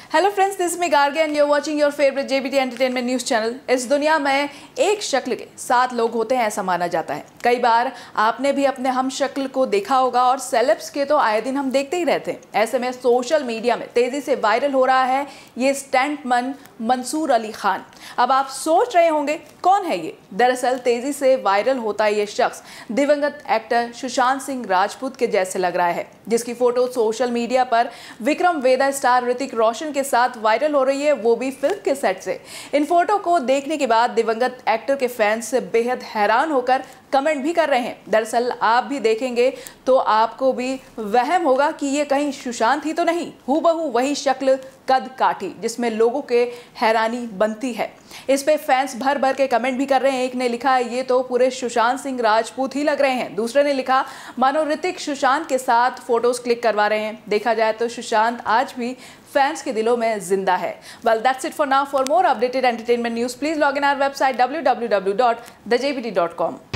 Hello friends, this me Garge and you are watching your favourite JBT entertainment news channel. इस दुनिया में एक शक्ल के 7 लोग होते हैं ऐसा माना जाता है। कई बार आपने भी अपने हम शक्ल को देखा होगा और सेलेब्स के तो आए दिन हम देखते ही रहते हैं। ऐसे में सोशल मीडिया में तेजी से वायरल हो रहा है ये स्टंटमैन मंसूर अली खान। अब आप सोच रहे होंगे कौन है ये? दरअसल तेजी से वायरल होता ये शख्स दिवंगत एक्टर सुशांत सिंह राजपूत के जैसे लग रहा है, जिसकी फोटो सोशल मीडिया पर विक्रम वेदा स्टार ऋतिक रोशन के साथ वायरल हो रही है, वो भी फिल्म के सेट से। इन फोटो को देखने के बाद दिवंगत एक्टर के फैंस बेहद हैरान होकर कमेंट भी कर रहे हैं। दरअसल आप भी देखेंगे तो आपको भी वहम होगा कि ये कहीं सुशांत ही तो नहीं, हूबहू वही शक्ल कद काठी जिसमें लोगों के हैरानी बनती है। इस पे फैंस भर भर के कमेंट भी कर रहे हैं। एक ने लिखा ये तो पूरे सुशांत सिंह राजपूत ही लग रहे हैं। दूसरे ने लिखा मानो ऋतिक सुशांत के साथ फोटोज क्लिक करवा रहे हैं। देखा जाए तो सुशांत आज भी फैंस के दिलों में जिंदा है। Well, that's it for now. For more updated entertainment news, please log in our website www.thejbt.com.